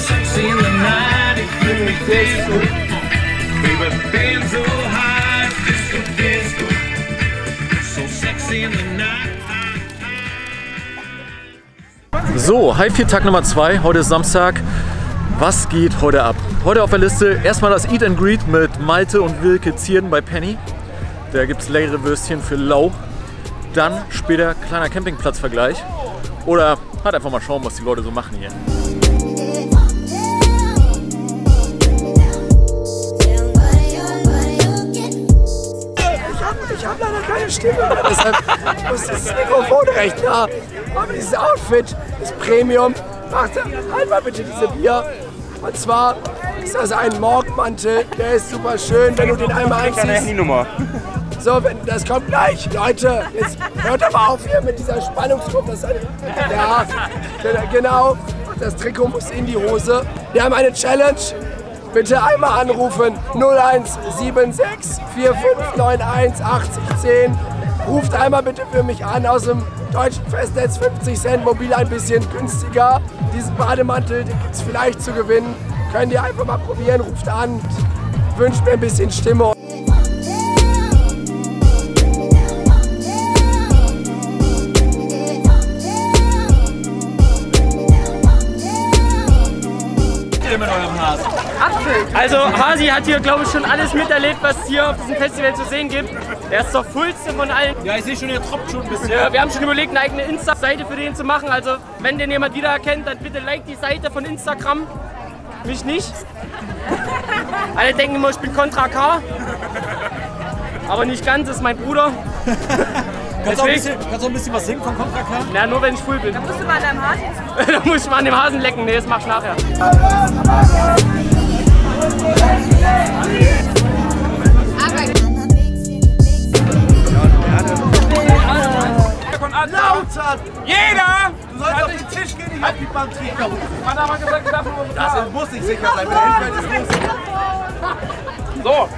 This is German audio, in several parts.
sexy in the night, ich fühl mich disco. Baby, been so high, disco, disco. So sexy in the night. So, Highfield Tag Nummer 2, heute ist Samstag. Was geht heute ab? Heute auf der Liste erstmal das Eat and Greet mit Malte und Wilke Zierden bei Penny. Da gibt es leckere Würstchen für lau. Dann später kleiner Campingplatzvergleich. Oder halt einfach mal schauen, was die Leute so machen hier. Ich habe leider keine Stimme, deshalb muss das Mikrofon recht nah. Aber dieses Outfit ist Premium. Warte, halt mal bitte diese Bier. Und zwar ist das ein Morgmantel, der ist super schön, wenn du den einmal einziehst. So, das kommt gleich. Leute, jetzt hört aber auf hier mit dieser Spannungsgruppe. Ja, genau. Das Trikot muss in die Hose. Wir haben eine Challenge. Bitte einmal anrufen. 0176 4591 8010. Ruft einmal bitte für mich an aus dem deutschen Festnetz. 50 Cent, mobil ein bisschen günstiger. Diesen Bademantel, den gibt es vielleicht zu gewinnen. Könnt ihr einfach mal probieren. Ruft an. Wünscht mir ein bisschen Stimme. Also Hasi hat hier, glaube ich, schon alles miterlebt, was hier auf diesem Festival zu sehen gibt. Er ist der Fullste von allen. Ja, ich sehe schon, er tropft schon ein bisschen. Ja, wir haben schon überlegt, eine eigene Insta-Seite für den zu machen. Also wenn den jemand wiedererkennt, dann bitte like die Seite von Instagram. Mich nicht. Alle denken immer, ich bin Contra K. Aber nicht ganz, das ist mein Bruder. Kannst du auch ein bisschen was singen von Contra K? Na, nur wenn ich full bin. Da musst du mal an deinem Hasen. Da muss ich mal an dem Hasen lecken. Nee, das mach ich nachher. Lauter! Jeder! Du sollst auf den Tisch gehen, ich hab die Batterie kaputt. Man hat aber gesagt, das muss nicht sicher sein, wenn der Hinfeld ist muss. So.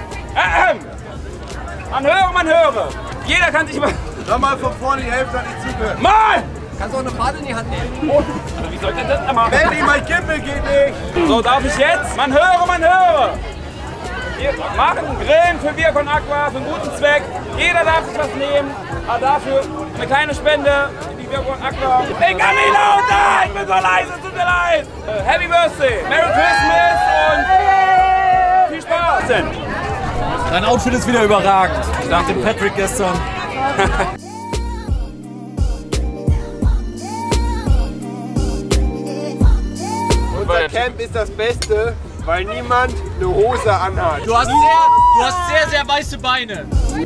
Man höre. Jeder kann sich mal... Hör mal von vorne, die Hälfte hat nicht zugehört. Mal! Kannst du auch eine Fahne in die Hand nehmen? Wie soll ich denn das denn machen? Benny, mein Kippel geht nicht! So, darf ich jetzt? Man höre! Wir machen Grillen für Wir con Aqua, für einen guten Zweck. Jeder darf sich was nehmen, aber dafür eine kleine Spende in die Wir con Aqua. Ich kann nicht lauter! Ich bin so leise, tut mir leid! Happy Birthday! Merry Christmas und viel Spaß! Dein Outfit ist wieder überragend. Nach dem Patrick gestern. Unser Camp ist das Beste, weil niemand eine Hose anhat. Du hast sehr weiße Beine.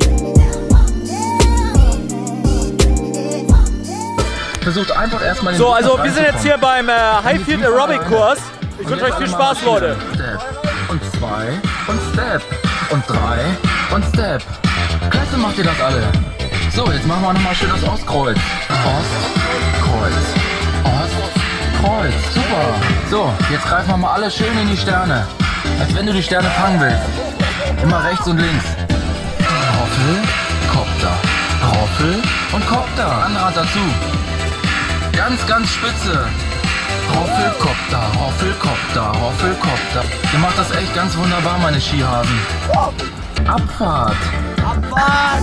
Versucht einfach erstmal den So, also wir sind jetzt hier beim Highfield Aerobic Kurs. Ich wünsche euch viel Spaß, Leute. Step und 2 und Step und 3 und Step. Klasse, macht ihr das alle. So, jetzt machen wir nochmal schön das Ostkreuz. Ost, Kreuz. Ost, Kreuz. Super. So, jetzt greifen wir mal alle schön in die Sterne. Als wenn du die Sterne fangen willst. Immer rechts und links. Roffel, Kopter. Roffel und Kopter. Andere Hand dazu. Ganz spitze. Roffelkopter, Roffelkopter, Roffelkopter. Ihr macht das echt ganz wunderbar, meine Skihasen. Abfahrt. Abfahrt.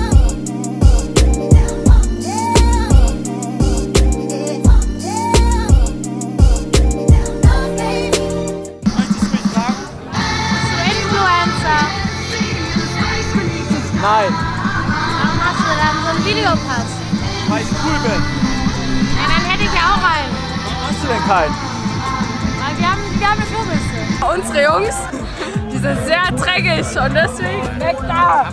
Nein. Warum hast du dann so einen Videopass? Weil ich cool bin. Ja, dann hätte ich ja auch einen. Warum hast du denn keinen? Weil wir haben eine Klobürste. Unsere Jungs, die sind sehr dreckig und deswegen weg da!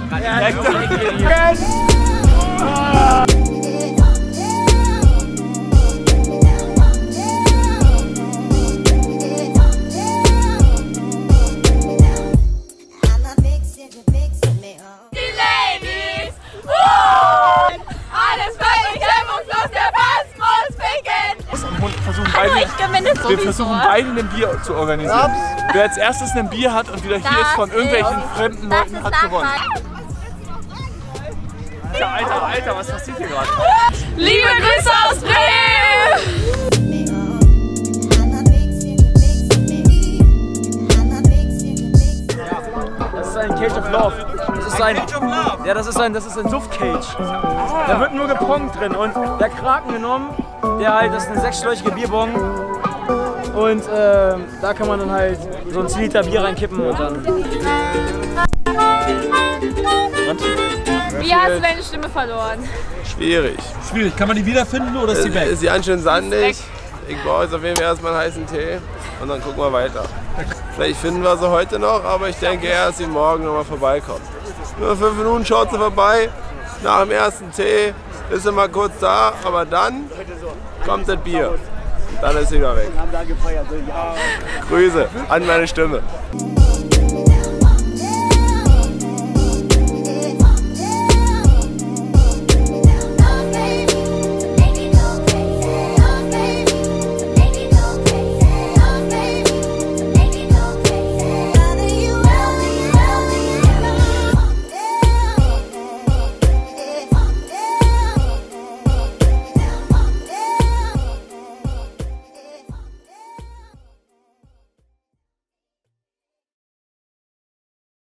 Wir versuchen beide ein Bier zu organisieren. Wer als erstes ein Bier hat und wieder hier ist von irgendwelchen fremden Leuten, hat gewonnen. Ja, Alter, was passiert hier gerade? Liebe Grüße aus Bremen! ein Cage of Love. Das ist ein Suft-Cage. Da wird nur gepongt drin und der Kraken genommen, das ist eine 6-schläuchige Bierbong. Und da kann man dann halt so ein 10 Liter Bier reinkippen und dann... Wie hast du deine Stimme verloren? Schwierig. Schwierig. Kann man die wiederfinden oder ist die weg? Ist die ganz schön sandig. Ich brauche jetzt auf jeden Fall erstmal einen heißen Tee und dann gucken wir weiter. Vielleicht finden wir sie heute noch, aber ich denke eher, dass sie morgen nochmal vorbeikommt. Nur 5 Minuten schaut sie vorbei, nach dem ersten Tee ist sie mal kurz da, aber dann kommt das Bier. Und dann ist sie wieder weg. Grüße an meine Stimme.